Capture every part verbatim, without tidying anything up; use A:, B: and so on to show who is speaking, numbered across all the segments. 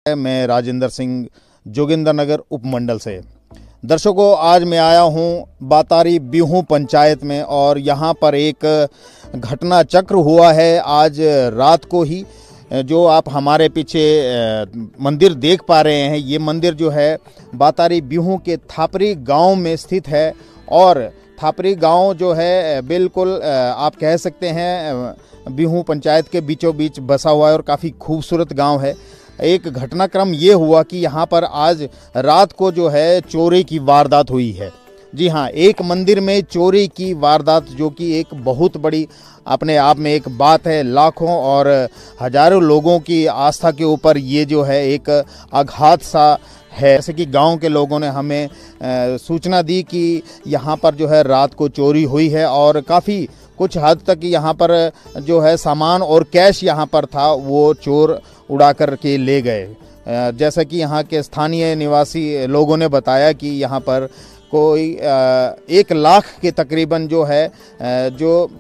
A: मैं राजेंद्र सिंह जोगिंदरनगर उपमंडल से। दर्शकों, आज मैं आया हूं बातारी बिहू पंचायत में और यहां पर एक घटना चक्र हुआ है आज रात को ही। जो आप हमारे पीछे मंदिर देख पा रहे हैं, ये मंदिर जो है बातारी बिहू के थापरी गांव में स्थित है और थापरी गांव जो है बिल्कुल आप कह सकते हैं बिहू पंचायत के बीचों बीच बसा हुआ है और काफ़ी खूबसूरत गांव है। एक घटनाक्रम ये हुआ कि यहाँ पर आज रात को जो है चोरी की वारदात हुई है। जी हाँ, एक मंदिर में चोरी की वारदात, जो कि एक बहुत बड़ी अपने आप में एक बात है। लाखों और हजारों लोगों की आस्था के ऊपर ये जो है एक आघात सा है। जैसे कि गांव के लोगों ने हमें आ, सूचना दी कि यहाँ पर जो है रात को चोरी हुई है और काफ़ी कुछ हद तक यहाँ पर जो है सामान और कैश यहाँ पर था वो चोर उड़ा कर के ले गए। जैसा कि यहाँ के स्थानीय निवासी लोगों ने बताया कि यहाँ पर कोई एक लाख के तकरीबन जो है जो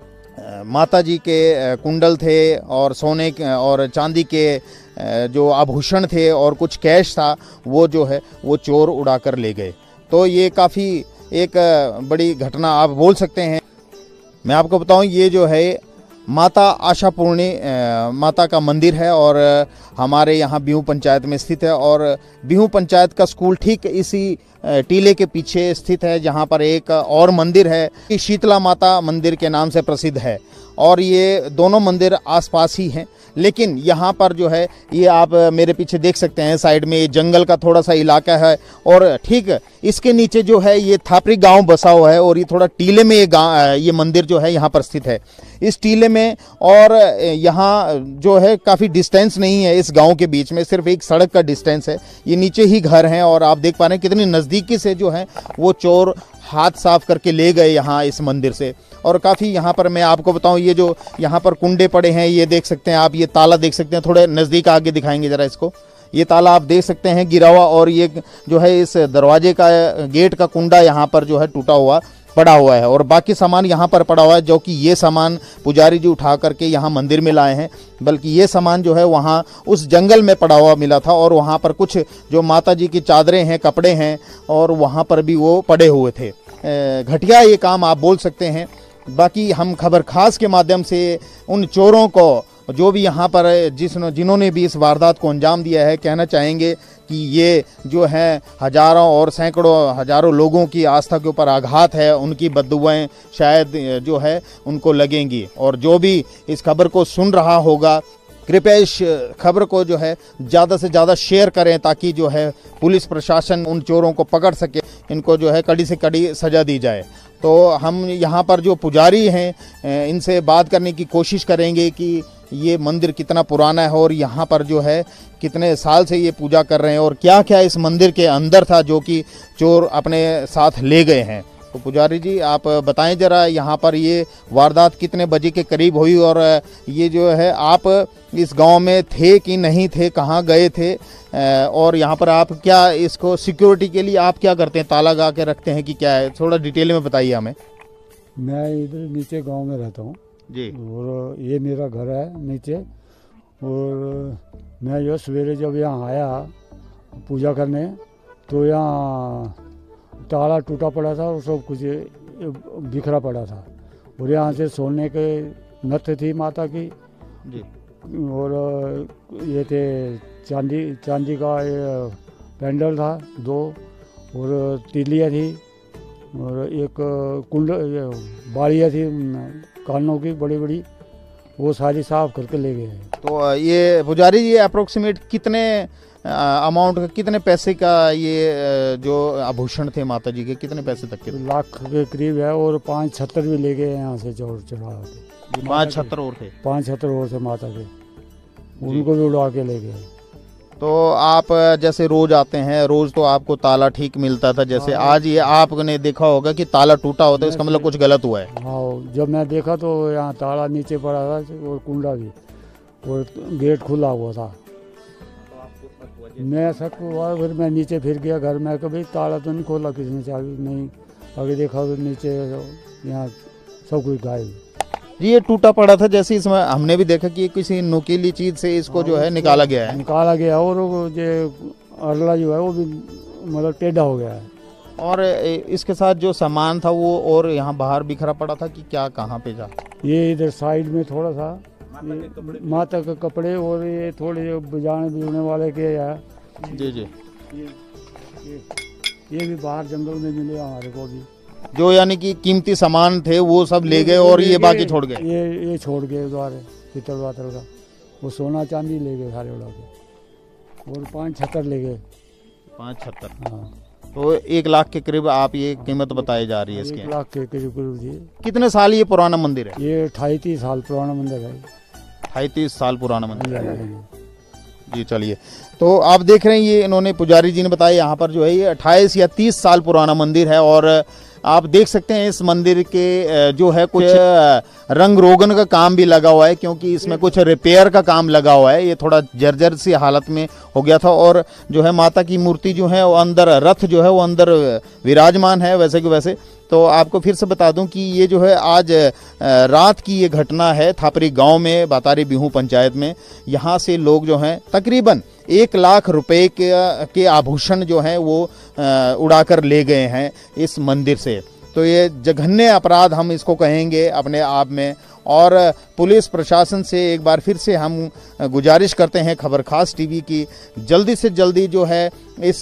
A: माता जी के कुंडल थे और सोने और चांदी के जो आभूषण थे और कुछ कैश था, वो जो है वो चोर उड़ा कर ले गए। तो ये काफ़ी एक बड़ी घटना आप बोल सकते हैं। मैं आपको बताऊं, ये जो है माता आशापूर्णी माता का मंदिर है और हमारे यहाँ बिहू पंचायत में स्थित है और बिहू पंचायत का स्कूल ठीक इसी टीले के पीछे स्थित है, जहाँ पर एक और मंदिर है, शीतला माता मंदिर के नाम से प्रसिद्ध है। और ये दोनों मंदिर आसपास ही हैं, लेकिन यहाँ पर जो है ये आप मेरे पीछे देख सकते हैं, साइड में ये जंगल का थोड़ा सा इलाका है और ठीक इसके नीचे जो है ये थापरी गांव बसा हुआ है और ये थोड़ा टीले में ये गांव ये मंदिर जो है यहाँ पर स्थित है इस टीले में। और यहाँ जो है काफ़ी डिस्टेंस नहीं है इस गांव के बीच में, सिर्फ एक सड़क का डिस्टेंस है। ये नीचे ही घर हैं और आप देख पा रहे हैं कितनी नज़दीकी से जो है वो चोर हाथ साफ करके ले गए यहाँ इस मंदिर से। और काफ़ी यहाँ पर मैं आपको बताऊँ, ये जो यहाँ पर कुंडे पड़े हैं ये देख सकते हैं आप, ये ताला देख सकते हैं, थोड़े नज़दीक आगे दिखाएंगे ज़रा इसको। ये ताला आप देख सकते हैं गिरा हुआ और ये जो है इस दरवाजे का गेट का कुंडा यहाँ पर जो है टूटा हुआ पड़ा हुआ है और बाकी सामान यहाँ पर पड़ा हुआ है, जो कि ये सामान पुजारी जी उठा करके यहाँ मंदिर में लाए हैं, बल्कि ये सामान जो है वहाँ उस जंगल में पड़ा हुआ मिला था और वहाँ पर कुछ जो माता जी की चादरें हैं, कपड़े हैं और वहाँ पर भी वो पड़े हुए थे। घटिया ये काम आप बोल सकते हैं। बाकी हम खबर खास के माध्यम से उन चोरों को, जो भी यहाँ पर जिस जिन्होंने भी इस वारदात को अंजाम दिया है, कहना चाहेंगे कि ये जो है हजारों और सैकड़ों हजारों लोगों की आस्था के ऊपर आघात है। उनकी बद्दुआएं शायद जो है उनको लगेंगी और जो भी इस खबर को सुन रहा होगा, कृपया इस खबर को जो है ज़्यादा से ज़्यादा शेयर करें ताकि जो है पुलिस प्रशासन उन चोरों को पकड़ सके, इनको जो है कड़ी से कड़ी सज़ा दी जाए। तो हम यहाँ पर जो पुजारी हैं इनसे बात करने की कोशिश करेंगे कि ये मंदिर कितना पुराना है और यहाँ पर जो है कितने साल से ये पूजा कर रहे हैं और क्या क्या इस मंदिर के अंदर था जो कि चोर अपने साथ ले गए हैं। तो पुजारी जी, आप बताएं ज़रा, यहाँ पर ये वारदात कितने बजे के करीब हुई और ये जो है आप इस गांव में थे कि नहीं थे, कहाँ गए थे और यहाँ पर आप क्या इसको सिक्योरिटी के लिए आप क्या करते हैं, ताला लगा के रखते हैं कि क्या है, थोड़ा डिटेल में बताइए हमें।
B: मैं इधर नीचे गांव में रहता हूँ
A: जी
B: और ये मेरा घर है नीचे। और मैं जो सवेरे जब यहाँ आया पूजा करने तो यहाँ ताला टूटा पड़ा था और सब कुछ बिखरा पड़ा था और यहाँ से सोने के नथ थी माता की जी। और ये थे चांदी चांदी का ये पेंडल था दो और तीलियाँ थी और एक कुंड बाड़ियाँ थी कानों की बड़ी बड़ी, वो सारी साफ करके ले गए।
A: तो ये पुजारी ये अप्रोक्सीमेट कितने अमाउंट का, कितने पैसे का ये जो आभूषण थे माता जी के, कितने पैसे तक के?
B: लाख के करीब है और पाँच छत्तर भी ले गए यहाँ से चढ़ा के।
A: पाँच छत्तर और थे
B: पाँच छत्तर और थे माता के, उनको भी उड़ा के ले गए।
A: तो आप जैसे रोज आते हैं, रोज तो आपको ताला ठीक मिलता था, जैसे आज ये आपने देखा होगा कि ताला टूटा होता है, इसका मतलब कुछ गलत हुआ है।
B: हाँ, जब मैं देखा तो यहाँ ताला नीचे पड़ा था और कुंडा भी और गेट खुला हुआ था। मैं शक हुआ, फिर मैं नीचे फिर गया घर में, कभी ताला तो नहीं खोला किसने, चाबी नहीं, आगे देखा तो नीचे यहाँ सब कुछ गायब।
A: जी ये टूटा पड़ा था, जैसे इसमें हमने भी देखा कि किसी नुकीली चीज से इसको जो है निकाला गया है।
B: निकाला गया और वो जो अरला जो है वो भी मतलब टेढ़ा हो गया है।
A: और इसके साथ जो सामान था वो और यहाँ बाहर बिखरा पड़ा था कि क्या, कहाँ पे जा?
B: ये इधर साइड में थोड़ा सा माता के कपड़े और ये थोड़े बजाने बजने वाले के है।
A: जी जी
B: ये, ये, ये भी बाहर जंगल में मिले हमारे को भी,
A: जो यानी कि कीमती सामान थे वो सब ले गए और ये बाकी छोड़ गए।
B: ये ये छोड़ गए द्वारे पितल वातल का, वो सोना चांदी ले गए सारे उड़ा के, और पाँच छत्तर ले गए।
A: पाँच छत्तर
B: हाँ,
A: तो एक लाख के करीब आप ये कीमत बताई जा रही है इसकी।
B: एक लाख के करीब करीब जी।
A: कितने साल ये पुराना मंदिर है?
B: ये अठाई तीस साल पुराना मंदिर है।
A: अठाई तीस साल पुराना मंदिर है।
B: हाँ,
A: जी चलिए, तो आप देख रहे हैं ये इन्होंने पुजारी जी ने बताया यहाँ पर जो है ये अट्ठाईस या तीस साल पुराना मंदिर है। और आप देख सकते हैं इस मंदिर के जो है कुछ रंग रोगन का काम भी लगा हुआ है, क्योंकि इसमें कुछ रिपेयर का काम लगा हुआ है। ये थोड़ा जर्जर सी हालत में हो गया था। और जो है माता की मूर्ति जो है वो अंदर, रथ जो है वो अंदर विराजमान है वैसे कि वैसे। तो आपको फिर से बता दूं कि ये जो है आज रात की ये घटना है थापरी गांव में, बातारी बिहू पंचायत में। यहाँ से लोग जो हैं तकरीबन एक लाख रुपए के, के आभूषण जो हैं वो उड़ाकर ले गए हैं इस मंदिर से। तो ये जघन्य अपराध हम इसको कहेंगे अपने आप में। और पुलिस प्रशासन से एक बार फिर से हम गुजारिश करते हैं खबर खास टीवी की जल्दी से जल्दी जो है इस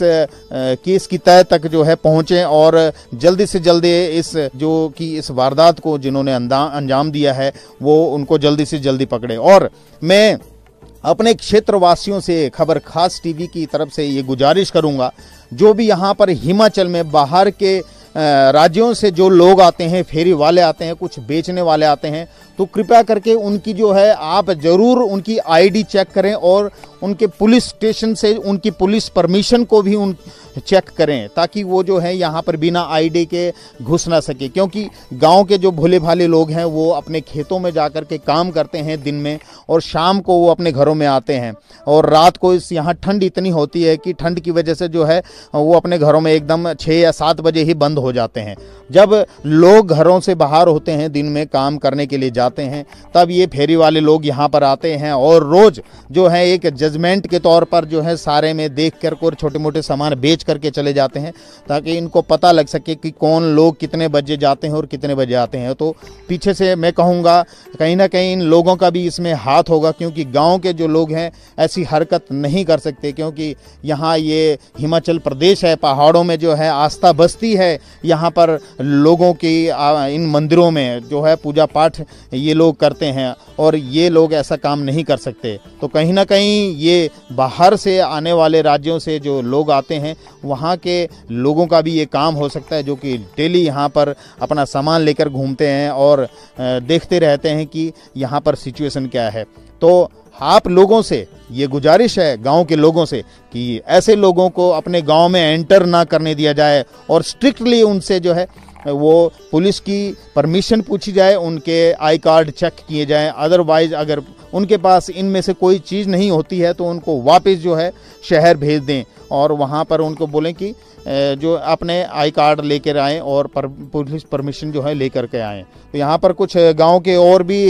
A: केस की तह तक जो है पहुंचें और जल्दी से जल्दी इस जो कि इस वारदात को जिन्होंने अंजाम दिया है वो उनको जल्दी से जल्दी पकड़े। और मैं अपने क्षेत्रवासियों से खबर खास टीवी की तरफ से ये गुजारिश करूंगा, जो भी यहाँ पर हिमाचल में बाहर के राज्यों से जो लोग आते हैं, फेरी वाले आते हैं, कुछ बेचने वाले आते हैं, तो कृपया करके उनकी जो है आप ज़रूर उनकी आईडी चेक करें और उनके पुलिस स्टेशन से उनकी पुलिस परमिशन को भी उन चेक करें, ताकि वो जो है यहाँ पर बिना आईडी के घुस ना सके। क्योंकि गांव के जो भोले भाले लोग हैं वो अपने खेतों में जाकर के काम करते हैं दिन में, और शाम को वो अपने घरों में आते हैं। और रात को इस यहाँ ठंड इतनी होती है कि ठंड की वजह से जो है वो अपने घरों में एकदम छः या सात बजे ही बंद हो जाते हैं। जब लोग घरों से बाहर होते हैं, दिन में काम करने के लिए जाते हैं, तब ये फेरी वाले लोग यहाँ पर आते हैं और रोज़ जो है एक जजमेंट के तौर पर जो है सारे में देख कर और छोटे मोटे सामान बेच करके चले जाते हैं, ताकि इनको पता लग सके कि कौन लोग कितने बजे जाते हैं और कितने बजे आते हैं। तो पीछे से मैं कहूँगा कहीं ना कहीं इन लोगों का भी इसमें हाथ होगा, क्योंकि गाँव के जो लोग हैं ऐसी हरकत नहीं कर सकते, क्योंकि यहाँ ये हिमाचल प्रदेश है, पहाड़ों में जो है आस्था बस्ती है। यहाँ पर लोगों की इन मंदिरों में जो है पूजा पाठ ये लोग करते हैं और ये लोग ऐसा काम नहीं कर सकते। तो कहीं ना कहीं ये बाहर से आने वाले राज्यों से जो लोग आते हैं वहाँ के लोगों का भी ये काम हो सकता है, जो कि डेली यहाँ पर अपना सामान लेकर घूमते हैं और देखते रहते हैं कि यहाँ पर सिचुएशन क्या है। तो आप लोगों से ये गुजारिश है, गांव के लोगों से, कि ऐसे लोगों को अपने गांव में एंटर ना करने दिया जाए और स्ट्रिक्टली उनसे जो है वो पुलिस की परमिशन पूछी जाए, उनके आई कार्ड चेक किए जाएं। अदरवाइज अगर उनके पास इनमें से कोई चीज़ नहीं होती है तो उनको वापस जो है शहर भेज दें और वहाँ पर उनको बोलें कि जो अपने आई कार्ड लेकर आएँ और पर, पुलिस परमिशन जो है लेकर के आएँ। तो यहाँ पर कुछ गांव के और भी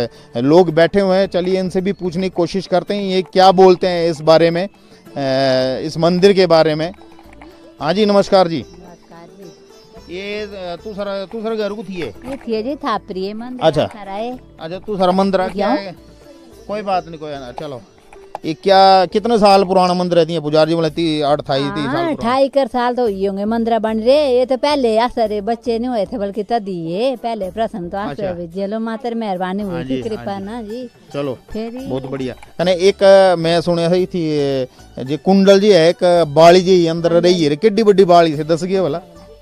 A: लोग बैठे हुए हैं, चलिए इनसे भी पूछने की कोशिश करते हैं ये क्या बोलते हैं इस बारे में, इस मंदिर के बारे में। हाँ जी, नमस्कार जी। ये तू सारा तू सारा घर को थी है
C: ये थी जी थापरी मंदिर।
A: अच्छा अच्छा, तू सारा मंदिर आ क्या है? कोई बात नहीं, कोई ना, चलो। ये क्या कितने साल पुराना मंदिर है? पुजारी जी बोले आठ अठाई तीस साल
C: अठाई कर साल तो ये होंगे मंदिर बन रहे। ये तो पहले असर बच्चे नहीं हुए थे, बल्कि तदी ये पहले प्रश्न तो असर चलो मातर मेहरबानी हुई थी, कृपा ना जी।
A: चलो बहुत बढ़िया। एक मैं सुनिया थी जी कुंडल जी है, एक बाली जी अंदर रही है, किड्डी बड़ी बाली से दस गया वाला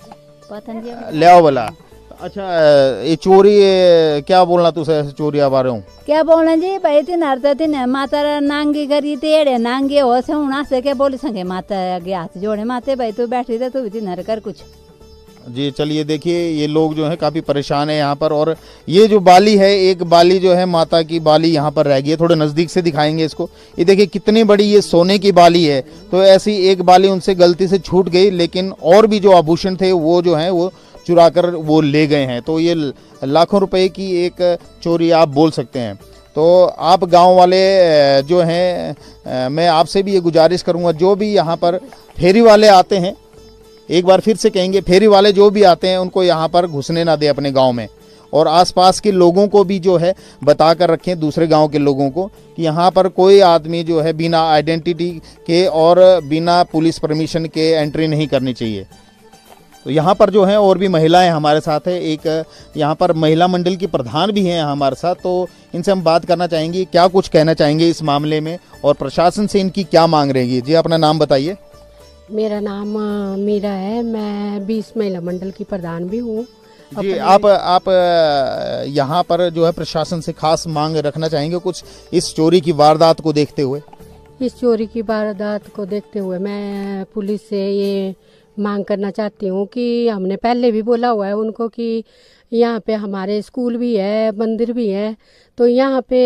A: लिया वाला। अच्छा, ये चोरी क्या बोलना तुसे चोरी आ रहे हूँ
C: क्या बोलना जी भाई तीन हरता तीन माता नांगी करी तेड़े नांगे हो से हूं से क्या बोली संगे माता आगे हाथ जोड़े माते भाई तू बैठी थे तू भी तीन हर कर कुछ
A: जी। चलिए देखिए ये लोग जो है काफ़ी परेशान है यहाँ पर। और ये जो बाली है, एक बाली जो है माता की बाली यहाँ पर रह गई है, थोड़े नज़दीक से दिखाएंगे इसको। ये देखिए कितनी बड़ी ये सोने की बाली है। तो ऐसी एक बाली उनसे गलती से छूट गई, लेकिन और भी जो आभूषण थे वो जो है वो चुरा कर वो ले गए हैं। तो ये लाखों रुपए की एक चोरी आप बोल सकते हैं। तो आप गांव वाले जो हैं, मैं आपसे भी ये गुजारिश करूंगा, जो भी यहाँ पर फेरी वाले आते हैं, एक बार फिर से कहेंगे, फेरी वाले जो भी आते हैं उनको यहाँ पर घुसने ना दे अपने गांव में, और आसपास के लोगों को भी जो है बता कर रखें, दूसरे गांव के लोगों को, कि यहाँ पर कोई आदमी जो है बिना आइडेंटिटी के और बिना पुलिस परमिशन के एंट्री नहीं करनी चाहिए। तो यहाँ पर जो है और भी महिलाएं हमारे साथ है, एक यहाँ पर महिला मंडल की प्रधान भी हैं हमारे साथ, तो इनसे हम बात करना चाहेंगे, क्या कुछ कहना चाहेंगे इस मामले में और प्रशासन से इनकी क्या मांग रहेगी। जी, अपना नाम बताइए।
D: मेरा नाम अ, मीरा है, मैं बीस महिला मंडल की प्रधान भी हूँ।
A: जी, आप आप अ, यहाँ पर जो है प्रशासन से खास मांग रखना चाहेंगे कुछ इस चोरी की वारदात को देखते हुए?
D: इस चोरी की वारदात को देखते हुए मैं पुलिस से ये मांग करना चाहती हूँ कि हमने पहले भी बोला हुआ है उनको कि यहाँ पे हमारे स्कूल भी है, मंदिर भी है, तो यहाँ पे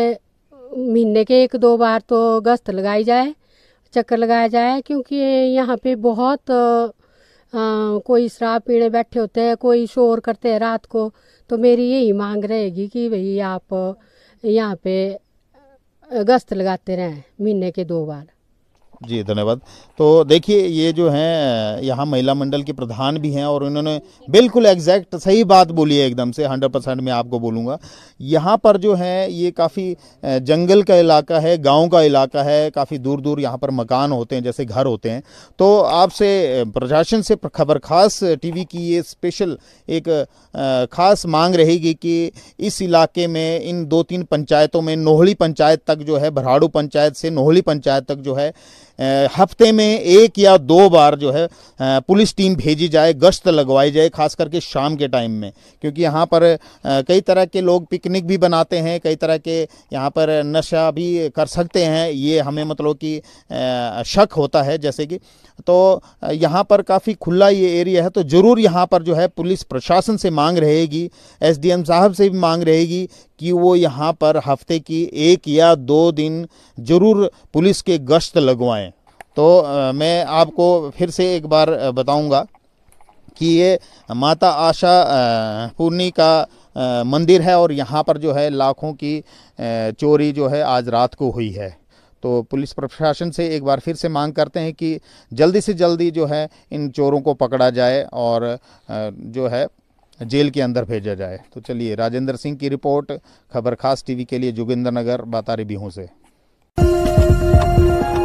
D: महीने के एक दो बार तो गश्त लगाई जाए, चक्कर लगाया जाए, क्योंकि यहाँ पे बहुत आ, कोई शराब पीने बैठे होते हैं, कोई शोर करते हैं रात को। तो मेरी यही मांग रहेगी कि भाई आप यहाँ पे गश्त लगाते रहें महीने के दो बार।
A: जी, धन्यवाद। तो देखिए, ये जो हैं यहाँ महिला मंडल के प्रधान भी हैं और उन्होंने बिल्कुल एग्जैक्ट सही बात बोली है, एकदम से हंड्रेड परसेंट मैं आपको बोलूँगा। यहाँ पर जो है ये काफ़ी जंगल का इलाका है, गांव का इलाका है, काफ़ी दूर दूर यहाँ पर मकान होते हैं, जैसे घर होते हैं। तो आपसे प्रशासन से खबर खास टीवी की ये स्पेशल एक ख़ास मांग रहेगी कि इस इलाके में इन दो तीन पंचायतों में, नोहली पंचायत तक जो है, भराड़ू पंचायत से नोहली पंचायत तक जो है हफ्ते में एक या दो बार जो है पुलिस टीम भेजी जाए, गश्त लगवाई जाए, खास करके शाम के टाइम में, क्योंकि यहाँ पर कई तरह के लोग पिकनिक भी बनाते हैं, कई तरह के यहाँ पर नशा भी कर सकते हैं, ये हमें मतलब कि शक होता है जैसे कि। तो यहाँ पर काफ़ी खुला ये एरिया है, तो ज़रूर यहाँ पर जो है पुलिस प्रशासन से मांग रहेगी, एसडीएम साहब से भी मांग रहेगी कि वो यहाँ पर हफ्ते की एक या दो दिन ज़रूर पुलिस के गश्त लगवाएं। तो आ, मैं आपको फिर से एक बार बताऊंगा कि ये माता आशा पूर्णी का आ, मंदिर है और यहाँ पर जो है लाखों की आ, चोरी जो है आज रात को हुई है। तो पुलिस प्रशासन से एक बार फिर से मांग करते हैं कि जल्दी से जल्दी जो है इन चोरों को पकड़ा जाए और जो है जेल के अंदर भेजा जाए। तो चलिए, राजेंद्र सिंह की रिपोर्ट, खबर खास टीवी के लिए, जोगिंद्रनगर बातारी बिहू से।